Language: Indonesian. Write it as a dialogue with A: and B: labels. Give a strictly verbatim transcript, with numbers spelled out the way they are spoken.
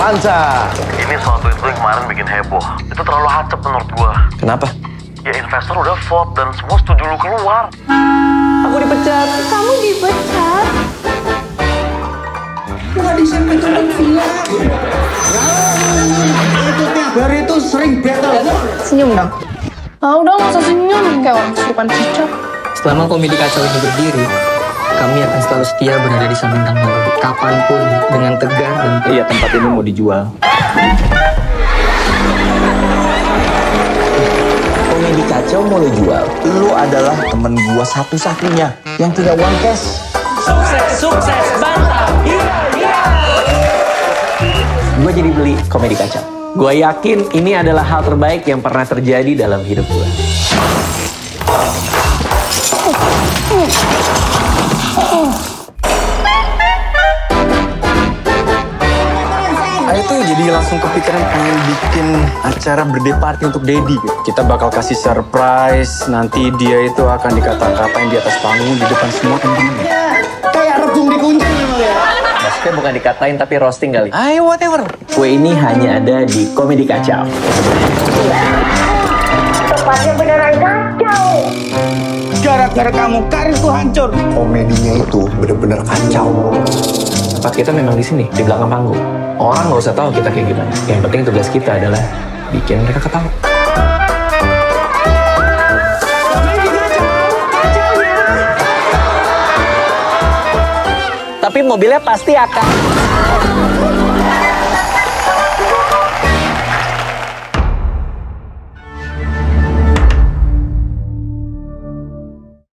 A: Panca.
B: Ini soal tweet lu yang kemarin bikin heboh. Itu terlalu hacep menurut gua.
A: Kenapa?
B: Ya investor udah vote dan semua setuju lu keluar.
A: Aku dipecat.
C: Kamu dipecat?
D: Nggak disampai turun villa. Itu tiap hari itu sering battle.
C: Senyum dong. Ah udah nggak usah senyum kayak orang kesurupan cicak.
E: Selama Komedi Kacau ini berdiri, kami akan selalu setia berada di samping kamu, kapanpun, dengan tegar dan...
A: Iya, tempat ini mau dijual. Komedi Kacau mau lo jual. Lu adalah temen gua satu-satunya yang punya uang cash.
E: Sukses, sukses, bantang! Iya, iya!
A: Gue jadi beli Komedi Kacau. Gue yakin ini adalah hal terbaik yang pernah terjadi dalam hidup gue.
F: Ayo tuh jadi langsung kepikiran pengen bikin acara birthday party untuk Dedi. Kita bakal kasih surprise, nanti dia itu akan dikata-katain di atas panggung di depan semua teman-teman.
D: Kayak rebung dikunci memang ya.
A: Maksudnya bukan dikatain tapi roasting kali.
F: Ayo whatever.
A: Kue ini hanya ada di Komedi Kacau.
C: Tempatnya beneran kacau.
D: Gara-gara kamu karirku hancur.
F: Komedinya itu bener-bener kacau.
A: Tempat kita memang di sini, di belakang panggung. Orang nggak usah tahu kita kayak gimana. Yang penting tugas kita adalah bikin mereka ketawa. Tapi mobilnya pasti akan...